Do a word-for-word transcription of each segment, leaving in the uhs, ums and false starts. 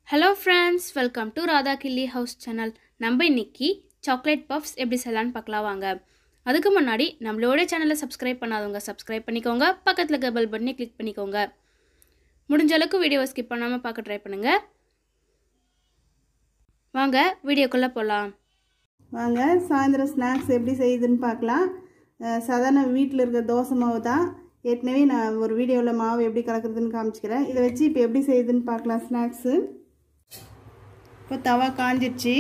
Hello friends, welcome to Radha Killi House channel. நம்ம இன்னைக்கு chocolate puffs எப்படி செய்யலாம்னு பார்க்கலாம் வாங்க. அதுக்கு முன்னாடி நம்மளோட சேனலை சப்ஸ்கிரைப் பண்ணாதவங்க சப்ஸ்கிரைப் பண்ணிக்கோங்க. பக்கத்துல இருக்க பெல் பட்டனை கிளிக் பண்ணிக்கோங்க. முடிஞ்ச அளவுக்கு வீடியோவை ஸ்கிப் பண்ணாம பார்க்க ட்ரை பண்ணுங்க. வாங்க வீடியோக்குள்ள போலாம். வாங்க சாயந்தரம் ஸ்நாக்ஸ் எப்படி செய்யுதுன்னு பார்க்கலாம். சாதாரண வீட்டில் இருக்க தோசை மாவு தான். ஏற்கனவே நான் ஒரு வீடியோவில் மாவு எப்படி கலக்கிறதுன்னு காமிச்சிக்கிறேன். இதை வச்சு இப்போ எப்படி செய்யுதுன்னு பார்க்கலாம் ஸ்நாக்ஸு. இப்போ தவா காஞ்சிடுச்சு.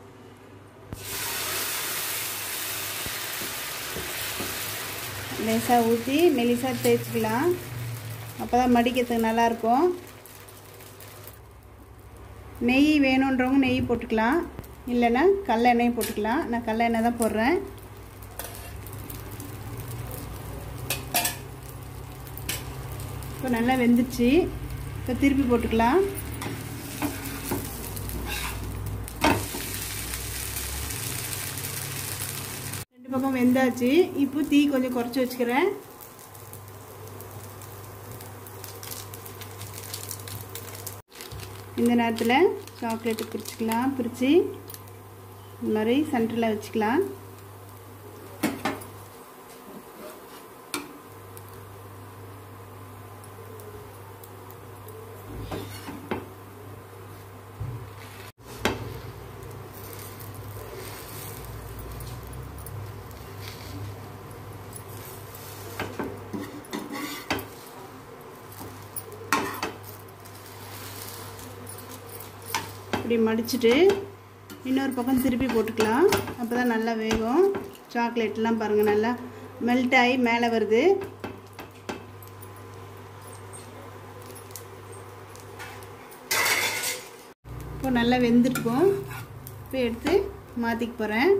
லேசாக ஊற்றி மெலிசாக தேய்ச்சிக்கலாம். அப்போ தான் மடிக்கிறதுக்கு நல்லாயிருக்கும். நெய் வேணுன்றவங்க நெய் போட்டுக்கலாம், இல்லைன்னா கடல எண்ணெய் போட்டுக்கலாம். நான் கடல எண்ணெய் தான் போடுறேன். இப்போ நல்லா வெந்துச்சு. இப்போ திருப்பி போட்டுக்கலாம். ரெண்டு பக்கம் வெந்தாச்சு. இப்போ தீ கொஞ்சம் குறைச்சி வச்சுக்கிறேன். இந்த நேரத்தில் சாக்லேட்டு பிரிச்சுக்கலாம். பிரித்து இந்த மாதிரி சென்டரில் வச்சுக்கலாம். இப்படி மடிச்சுட்டு இன்னொரு பக்கம் திருப்பி போட்டுக்கலாம். அப்போ தான் நல்லா வேகும். சாக்லேட்லாம் பாருங்கள் நல்லா மெல்ட் ஆகி மேலே வருது. இப்போ நல்லா வெந்துருக்கும். இப்போ எடுத்து மாற்றிக்க போகிறேன்.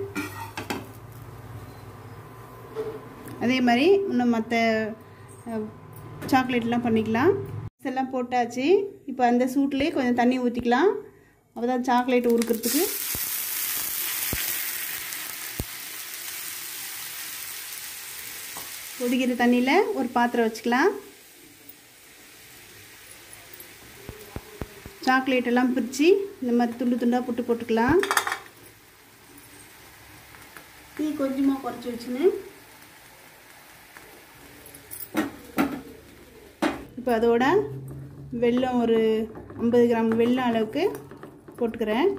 அதே மாதிரி இன்னும் மற்ற சாக்லேட்லாம் பண்ணிக்கலாம். எல்லாம் போட்டாச்சு. இப்போ அந்த சூட்லேயே கொஞ்சம் தண்ணி ஊற்றிக்கலாம். அப்போ தான் சாக்லேட் உருக்கிறதுக்கு. கொதிக்கிற தண்ணியில் ஒரு பாத்திரம் வச்சுக்கலாம். சாக்லேட் எல்லாம் பிரித்து இந்த மாதிரி துண்டு துண்டாக புட்டு போட்டுக்கலாம். தீ கொஞ்சமாக குறைச்சி வச்சுன்னு இப்போ அதோட வெல்லம் ஒரு ஐம்பது கிராம் வெல்லம் அளவுக்கு போட்டுக்கிறேன்.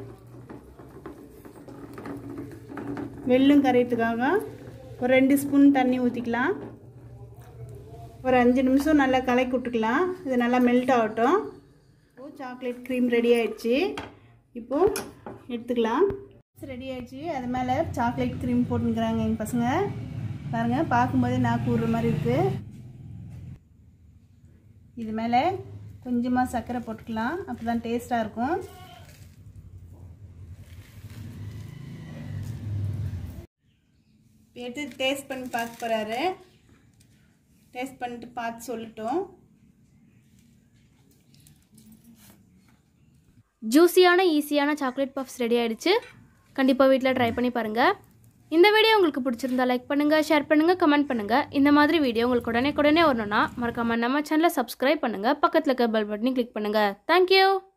வெல்லம் கரையிறதுக்காக ஒரு ரெண்டு ஸ்பூன் தண்ணி ஊற்றிக்கலாம். ஒரு அஞ்சு நிமிஷம் நல்லா கலக்கி விட்டுக்கலாம். இது நல்லா மெல்ட் ஆகட்டும். இப்போது சாக்லேட் க்ரீம் ரெடி ஆகிடுச்சு. இப்போது எடுத்துக்கலாம். ரெடி ஆகிடுச்சு. அது மேலே சாக்லேட் க்ரீம் போட்டுக்கிறாங்க எங்கள் பசங்க. பாருங்கள், பார்க்கும்போதே நாக்கு ஊறுற மாதிரி இருக்குது. இது மேலே கொஞ்சமாக சர்க்கரை போட்டுக்கலாம். அப்போ தான் டேஸ்ட்டாக இருக்கும். எடுத்து டேஸ்ட் பண்ணி பார்க்க போகிறாரு. டேஸ்ட் பண்ணிட்டு பார்த்து சொல்லட்டும். ஜூஸியான ஈஸியான சாக்லேட் பஃப்ஸ் ரெடி ஆகிடுச்சு. கண்டிப்பாக வீட்டில் ட்ரை பண்ணி பாருங்கள். இந்த வீடியோ உங்களுக்கு பிடிச்சிருந்தா லைக் பண்ணுங்கள், ஷேர் பண்ணுங்கள், கமெண்ட் பண்ணுங்கள். இந்த மாதிரி வீடியோ உங்களுக்கு உடனே உடனே வரணும்னா மறக்காமல் நம்ம சேனலை சப்ஸ்கிரைப் பண்ணுங்கள். பக்கத்தில் இருக்க பெல் பட்டனை கிளிக் பண்ணுங்கள். தேங்க்யூ.